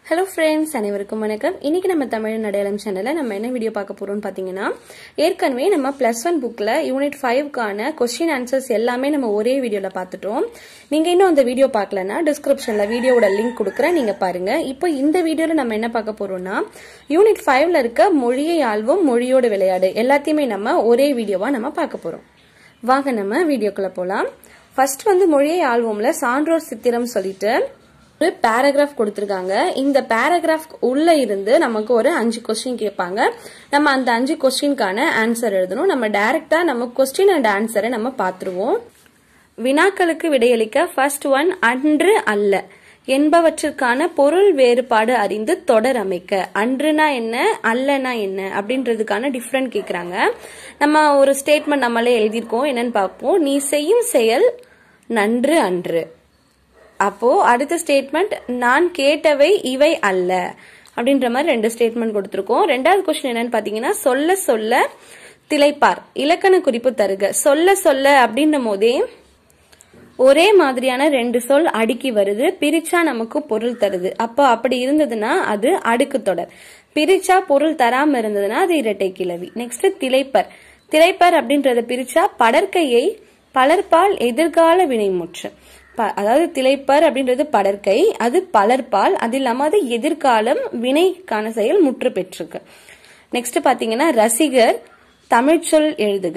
Hello friends, அனைவருக்கும் வணக்கம். இன்னைக்கு நம்ம தமிழ் நடையாளம் சேனல்ல நம்ம என்ன வீடியோ பார்க்க போறோம்னு பாத்தீங்கன்னா, ஏற்கனவே நம்ம +1 புக்ல யூனிட் 5 கான क्वेश्चन ஆன்சர்ஸ் எல்லாமே நம்ம ஒரே வீடியோல பார்த்துட்டோம். நீங்க இன்னும் அந்த வீடியோ பார்க்கலனா டிஸ்கிரிப்ஷன்ல வீடியோவோட லிங்க் கொடுக்கிறேன், நீங்க பாருங்க. இப்போ இந்த வீடியோல நம்ம என்ன பார்க்க போறோம்னா, யூனிட் 5ல இருக்க மொழியை ஆள்வோம் மொழியோட விளையாடு எல்லாத்தையுமே நம்ம ஒரே வீடியோவா நம்ம பார்க்க போறோம். வாங்க நம்ம வீடியோக்குள்ள போலாம். ஃபர்ஸ்ட் மொழியை ஆள்வோம்ல சான்றோர் சித்திரம் சொல்லிட்டு ஒரு பேராகிராஃப் கொடுத்திருக்காங்க. இந்த பேராகிராஃப் உள்ள இருந்து நமக்கு ஒரு 5 क्वेश्चन கேட்பாங்க. நம்ம அந்த 5 क्वेश्चनக்கான ஆன்சர் எழுதணும். நம்ம டைரக்டா நம்ம क्वेश्चन அண்ட் ஆன்சரை நம்ம பாத்துருவோம். வினாக்களுக்கு விடையளிக்க ஃபர்ஸ்ட் ஒன் அன்று அல்ல என்பவற்றிற்கான பொருள் வேறுபாடு அறிந்து தொடர் அமைக்க. அன்றுனா என்ன, அல்லனா என்ன அப்படின்றதுக்கான டிஃபரண்ட் கேக்குறாங்க. நம்ம ஒரு ஸ்டேட்மெண்ட் நம்மளே எழுதியிருக்கோம், என்னன்னு பார்ப்போம். நீ செய்யும் செயல் நன்று அன்று. அப்போ அடுத்த ஸ்டேட்மெண்ட் நான் கேட்டவை இவை அல்ல அப்படின்ற மாதிரி 2 ஸ்டேட்மெண்ட் கொடுத்திருக்கோம். ரெண்டாவது क्वेश्चन என்னன்னு பாத்தீங்கன்னா, சொல்ல சொல்ல திளைப்பார் இலக்கண குறிப்பு தருக. சொல்ல சொல்ல அப்படின்னும் போதே ஒரே மாதிரியான 2 சொல் அடுக்கி வருது, பிரிச்சா நமக்கு பொருள் தருது. அப்போ அப்படி இருந்ததுன்னா அது அடுக்கு தொடர், பிரிச்சா பொருள் தராம இருந்ததுன்னா அது இரட்டை கிளவி. நெக்ஸ்ட் திளைப்பர். திளைப்பர் அப்படின்றத பிரிச்சா படற்கையை பலர்பால் எதிர்கால வினைமுற்று. அதாவது திளைப்பர் அப்படின்றது படற்கை, அது பலர்பால், அது இல்லாம அது எதிர்காலம் வினைக்கான செயல் முற்று பெற்றிருக்கு. நெக்ஸ்ட் பாத்தீங்கன்னா ரசிகர் தமிழ்ச்சொல் எழுதுக.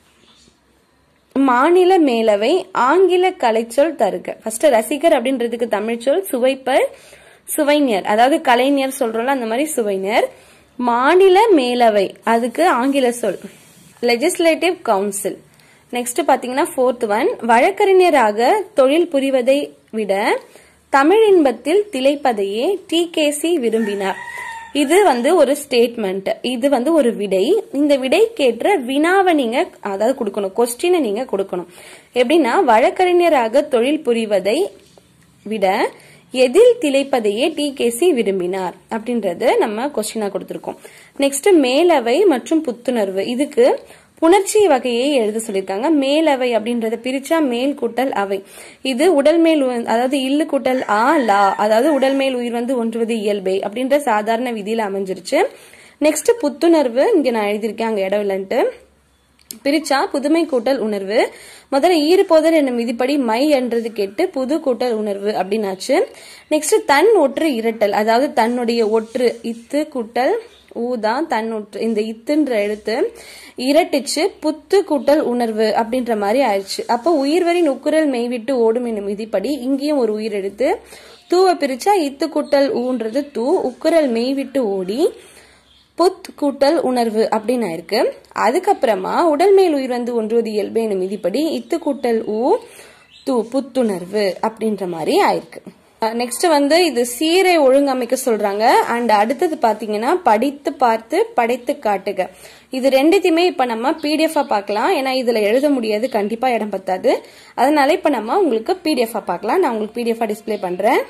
மாநில மேலவை ஆங்கில கலைச்சொல் தருக. ஃபர்ஸ்ட் ரசிகர் அப்படின்றதுக்கு தமிழ்ச்சொல் சுவைப்பர், சுவைஞர், அதாவது கலைஞர் சொல்றோம்ல அந்த மாதிரி சுவைஞர். மாநில மேலவை அதுக்கு ஆங்கில சொல் லெஜிஸ்லேட்டிவ் கவுன்சில். நெக்ஸ்ட் பாத்தீங்கன்னா ஃபோர்த் ஒன் வழக்கறிஞராக தொழில் புரிவதை விட தமிழ் இன்பத்தில் திளைப்பதையே TKC விரும்பினார். இது ஒரு ஸ்டேட்மெண்ட், இது ஒரு விடை. இந்த விடைக்கேற்ற வினாவை நீங்க அதாவது கொடுக்கணும், கொஸ்டினை நீங்க கொடுக்கணும். எப்படின்னா வழக்கறிஞராக தொழில் புரிவதை விட எதில் திளைப்பதையே TKC விரும்பினார் அப்படின்றது நம்ம கொஸ்டினா கொடுத்திருக்கோம். நெக்ஸ்ட் மேலவை மற்றும் புத்துணர்வு, இதுக்கு புணர்ச்சி வகையை எழுத சொல்லிருக்காங்க. மேலவை அப்படின்றத பிரிச்சா மேல் கூட்டல் அவை, இது உடல் மேல் அதாவது இல்லு கூட்டல் ஆ லா, அதாவது உடல் மேல் உயிர் ஒன்றுவது இயல்பே அப்படின்ற சாதாரண விதியில அமைஞ்சிருச்சு. நெக்ஸ்ட் புத்துணர்வு, இங்க நான் எழுதியிருக்கேன், அங்க இடம் இல்லைன்ட்டு. பிரிச்சா புதுமை கூட்டல் உணர்வு. முதல்ல ஈறுபோதல் என்னும் விதிப்படி மை என்றது கேட்டு புது கூட்டல் உணர்வு அப்படின்னாச்சு. நெக்ஸ்ட் தன் ஒற்று இரட்டல், அதாவது தன்னுடைய ஒற்று இத்து கூட்டல் ஊதான் தன் ஒற்று, இந்த இத்துன்ற எழுத்து இரட்டிச்சு புத்து கூட்டல் உணர்வு அப்படின்ற மாதிரி ஆயிடுச்சு. அப்போ உயிர்வரின் உக்குரல் மெய்விட்டு ஓடும் என்னும் விதிப்படி இங்கேயும் ஒரு உயிர் எடுத்து தூவை பிரிச்சா இத்து கூட்டல் ஊன்றது தூ, உக்குரல் மெய்விட்டு ஓடி புத் கூட்டல் உணர்வு அப்படின்னு ஆயிருக்கு. அதுக்கப்புறமா உடல் மேல் உயிர் ஒன்றுவது இயல்பு என்னும் விதிப்படி இத்து கூட்டல் ஊ தூ புத்துணர்வு அப்படின்ற மாதிரி ஆயிருக்கு. நெக்ஸ்ட் இது சீரை ஒழுங்கமைக்க சொல்றாங்க. அண்ட் அடுத்தது பாத்தீங்கன்னா படித்து பார்த்து படைத்து காட்டுக. இது ரெண்டுத்தையுமே இப்ப நம்ம PDF பார்க்கலாம், ஏன்னா இதுல எழுத முடியாது, கண்டிப்பா இடம் பத்தாது. அதனால இப்ப நம்ம உங்களுக்கு PDF பார்க்கலாம். நான் உங்களுக்கு PDF டிஸ்பிளே பண்றேன்.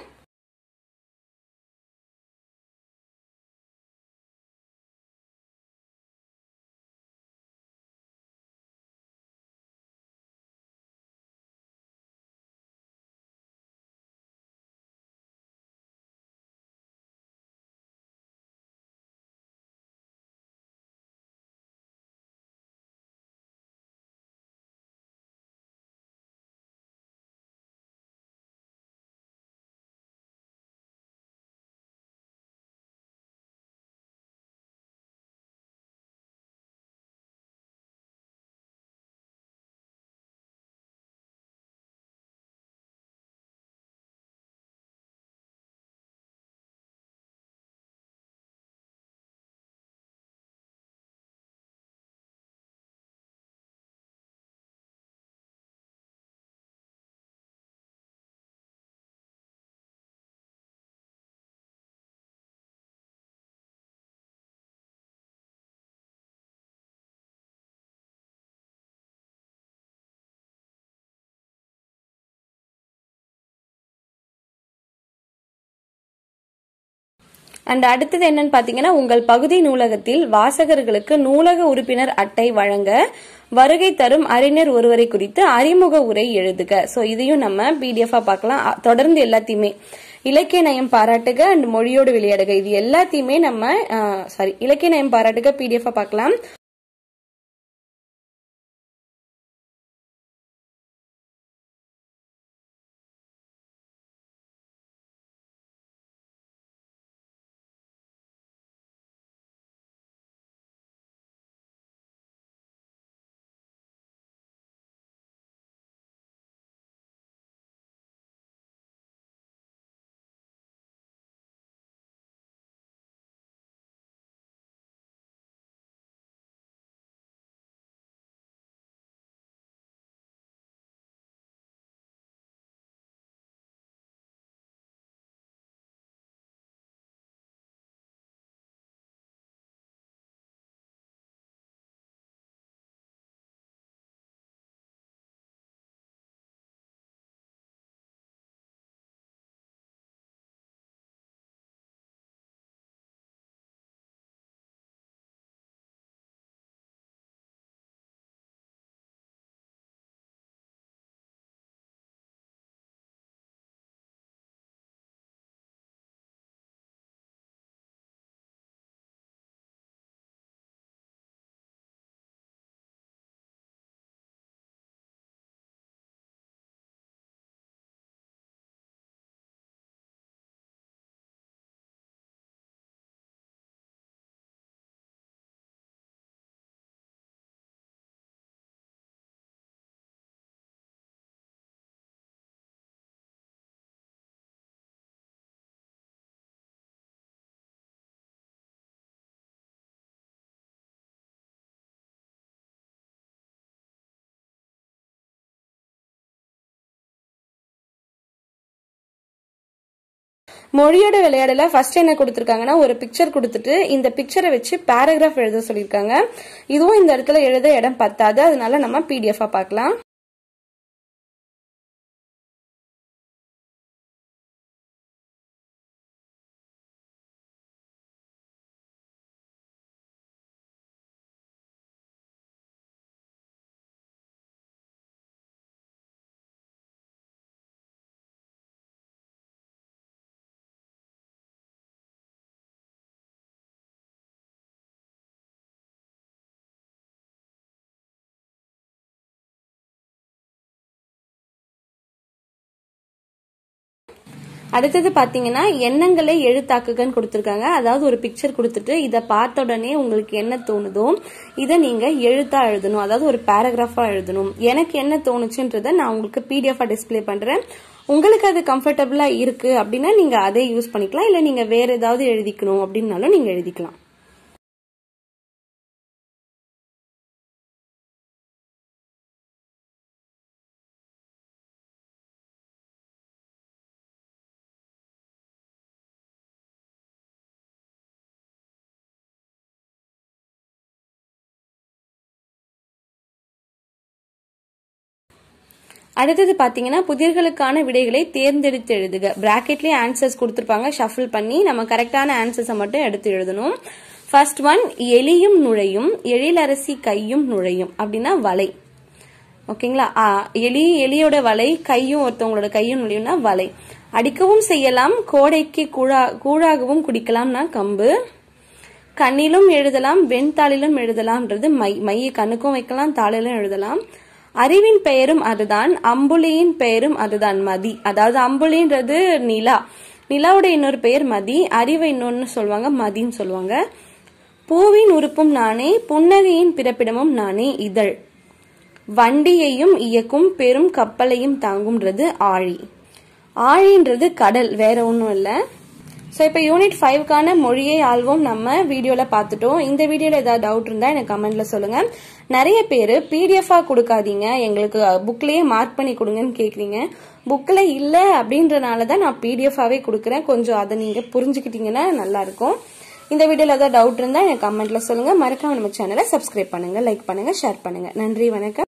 அண்ட் அடுத்தது என்னன்னு பாத்தீங்கன்னா, உங்கள் பகுதி நூலகத்தில் வாசகர்களுக்கு நூலக உறுப்பினர் அட்டை வழங்க வருகை தரும் அறிஞர் ஒருவரை குறித்து அறிமுக உரை எழுதுக. சோ இதையும் நம்ம PDF பார்க்கலாம். தொடர்ந்து எல்லாத்தையுமே இலக்கிய நயம் பாராட்டுக அண்ட் மொழியோடு விளையாடுக இது எல்லாத்தையுமே நம்ம இலக்கிய நயம் பாராட்டுக PDF பார்க்கலாம். மொழியோட விளையாடல ஃபர்ஸ்ட் என்ன கொடுத்திருக்காங்கன்னா ஒரு பிக்சர் கொடுத்துட்டு இந்த பிக்சரை வச்சு பேராகிராஃப் எழுத சொல்லியிருக்காங்க. இதுவும் இந்த இடத்துல எழுத இடம் பத்தாது, அதனால நம்ம PDF பார்க்கலாம். அடுத்தது பாத்தீங்கன்னா எண்ணங்களை எழுத்தாக்குகன்னு கொடுத்திருக்காங்க. அதாவது ஒரு பிக்சர் கொடுத்துட்டு இதை பார்த்த உடனே உங்களுக்கு என்ன தோணுதோ இதை நீங்க எழுத்தா எழுதணும், அதாவது ஒரு பேராகிராஃபா எழுதணும். எனக்கு என்ன தோணுச்சுன்றத நான் உங்களுக்கு PDF டிஸ்பிளே பண்றேன். உங்களுக்கு அது கம்ஃபர்டபுளா இருக்கு அப்படின்னா நீங்க அதை யூஸ் பண்ணிக்கலாம், இல்ல நீங்க வேற ஏதாவது எழுதிக்கணும் அப்படின்னாலும் நீங்க எழுதிக்கலாம். அடுத்தது பாத்தீங்கன்னா புதிர்களுக்கான விடைகளை தேர்ந்தெடுத்து எழுதுக. பிராக்கெட்லயே ஆன்சர்ஸ் கொடுத்திருப்பாங்க, ஷஃபிள் பண்ணி நம்ம கரெக்டான ஆன்சர்ஸை மட்டும் எடுத்து எழுதணும். ஃபர்ஸ்ட் ஒன், எலியும் நுழையும் எழிலரசி கையும் நுழையும் அப்படின்னா வலை. ஓகேங்களா? எலியோட வலை, கையும் ஒருத்தவங்களோட கையும் நுழையும்னா வலை. அடிக்கவும் செய்யலாம், கோடைக்கு கூழாகவும் குடிக்கலாம்னா கம்பு. கண்ணிலும் எழுதலாம், வெண்தாளிலும் எழுதலாம்ன்றது மைய கண்ணுக்கும் வைக்கலாம், தாளிலும் எழுதலாம். அறிவின் பெயரும் அதுதான், அம்புலியின் பெயரும் அதுதான், மதி. அதாவது அம்புலின்றது நிலா, நிலாவோட இன்னொரு பெயர் மதி, அறிவை இன்னொன்னு சொல்லுவாங்க, மதின்னு சொல்லுவாங்க. பூவின் உறுப்பும் நானே, புன்னகையின் பிறப்பிடமும் நானே, இதழ். வண்டியையும் இயக்கும் பெரும் கப்பலையும் தாங்கும்ன்றது ஆழி. ஆழின்றது கடல், வேற ஒன்றும் இல்லை. ஸோ இப்போ யூனிட் 5க்கான மொழியை ஆல்பம் நம்ம வீடியோல பார்த்துட்டோம். இந்த வீடியோல ஏதாவது டவுட் இருந்தா எனக்கு கமெண்ட்ல சொல்லுங்க. நிறைய பேர் PDF கொடுக்காதீங்க, எங்களுக்கு புக்லயே மார்க் பண்ணி கொடுங்கன்னு கேக்குறீங்க. புக்ல இல்ல அப்படின்றனாலதான் நான் PDF கொடுக்குறேன். கொஞ்சம் அதை நீங்க புரிஞ்சுக்கிட்டீங்கன்னா நல்லா இருக்கும். இந்த வீடியோல ஏதாவது டவுட் இருந்தா எனக்கு கமெண்ட்ல சொல்லுங்க. மறக்காம நம்ம சேனலை சப்ஸ்கிரைப் பண்ணுங்க, லைக் பண்ணுங்க, ஷேர் பண்ணுங்க. நன்றி, வணக்கம்.